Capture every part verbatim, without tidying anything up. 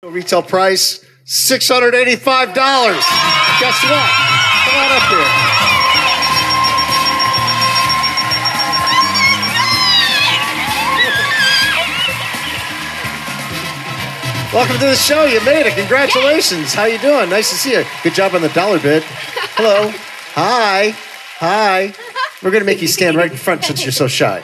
Retail price, six hundred eighty-five dollars. Guess what? Come on up here. Welcome to the show. You made it. Congratulations. How you doing? Nice to see you. Good job on the dollar bid. Hello. Hi. Hi. We're going to make you stand right in front since you're so shy.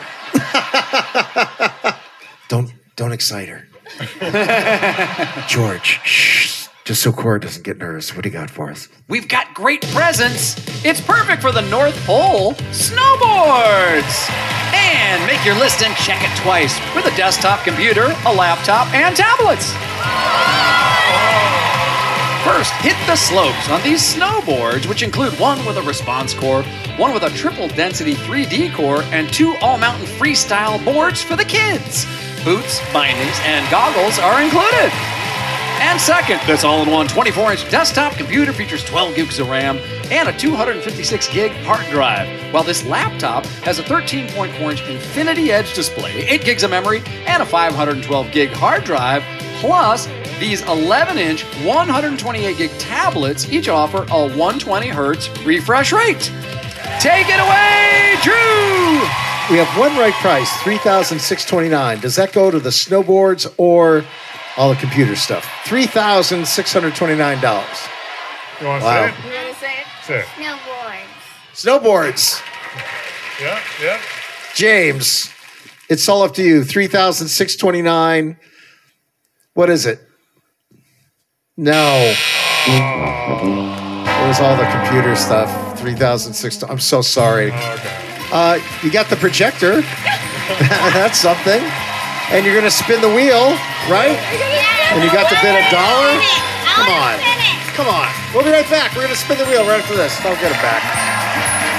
Don't don't excite her. George, shh. Just so Cora doesn't get nervous. What do you got for us? We've got great presents. It's perfect for the North Pole snowboards. And make your list and check it twice with a desktop computer, a laptop, and tablets. First, hit the slopes on these snowboards, which include one with a response core, one with a triple density three D core, and two all-mountain freestyle boards for the kids. Boots, bindings, and goggles are included. And second, this all-in-one twenty-four inch desktop computer features twelve gigs of RAM and a two hundred fifty-six gig hard drive, while this laptop has a thirteen point four inch Infinity Edge display, eight gigs of memory, and a five hundred twelve gig hard drive, plus these eleven inch one hundred twenty-eight gig tablets each offer a one hundred twenty hertz refresh rate. Take it away, Drew! We have one right price, three thousand six hundred twenty-nine dollars. Does that go to the snowboards or all the computer stuff? three thousand six hundred twenty-nine dollars. You want to Wow. say it? You want to say it? Say it. Snowboards. Snowboards. Yeah, yeah. James, it's all up to you. three thousand six hundred twenty-nine dollars. What is it? No. It was all the computer stuff. three thousand six hundred. I'm so sorry. Oh, okay. Uh, you got the projector. That's something. And you're going to spin the wheel, right? And you got the bid a dollar? Come on. Come on. We'll be right back. We're going to spin the wheel right after this. Don't get it back.